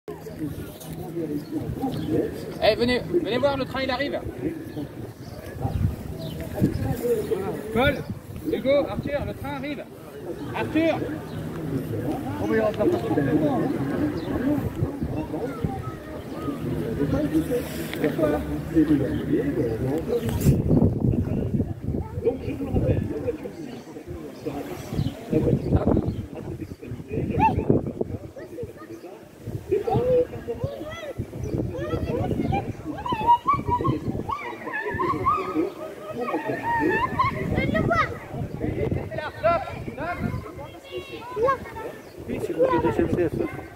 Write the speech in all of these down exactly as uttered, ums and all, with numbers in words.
Eh, venez, venez voir, le train il arrive. Paul, Hugo, Arthur, le train arrive. Arthur. Donc je vous le rappelle, la voiture six sera ici, la voiture à toute extrémité, la voiture de départ, Oui, c'est le S N C F.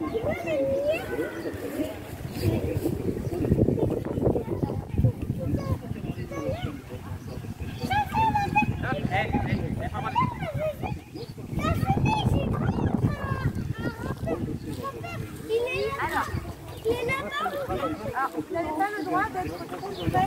Alors, il est là-bas. Alors, vous n'avez pas le droit d'être trop près.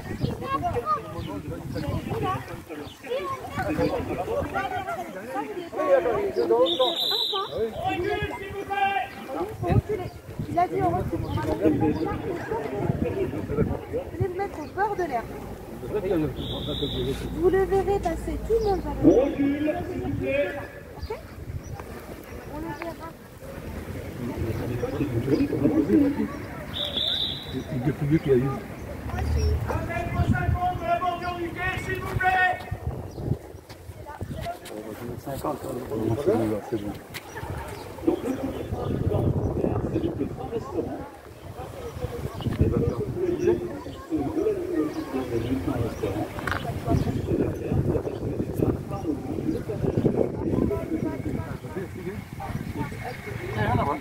Il a dit on recule. Vous allez le mettre au bord de l'air. Vous le verrez passer, tout le monde va le voir. Ok? On le verra. Le public qui a eu. cinquante, c'est bon. Donc le premier point du plan c'est le grand restaurant. Et va faire de la restaurant. Juste derrière, vous avez trouvé des femmes par le monde, le canal.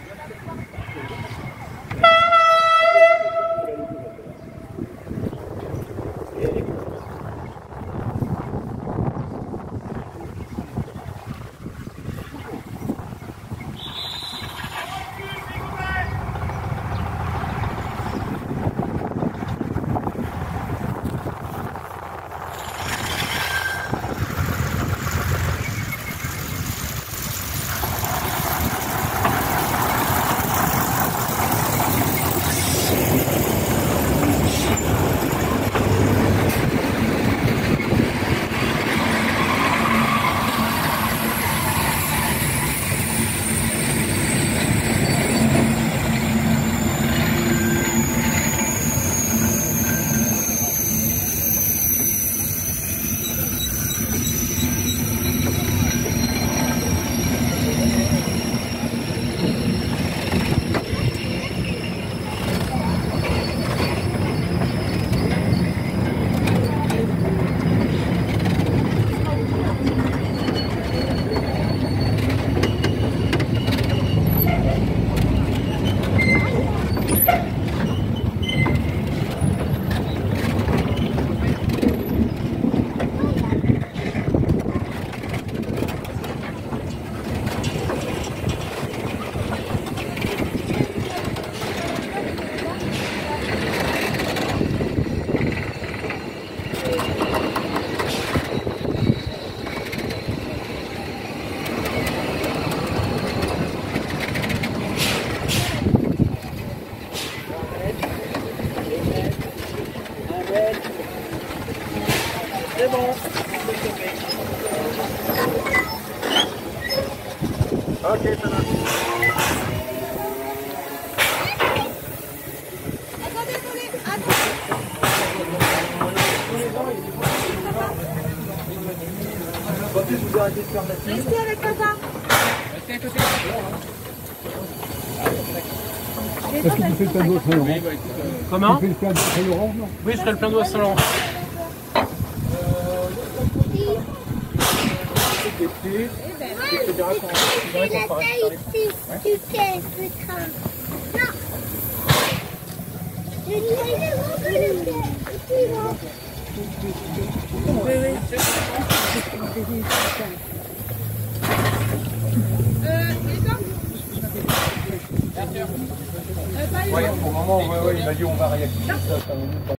C'est bon. Ok, ça va. Attendez, attendez, attendez. Restez avec papa. Restez à côté. Est-ce que tu fais le plein d'eau Saint-Laurent? Comment? Tu fais le plein d'eau Saint-Laurent? Oui, je ferai le plein d'eau à Saint-Laurent. C'est la taille ici, tu fais le train. Non. Je dis, allez, on peut le faire. Oui, oui. Euh, Oui, au moment où il m'a dit on va réactiver ça.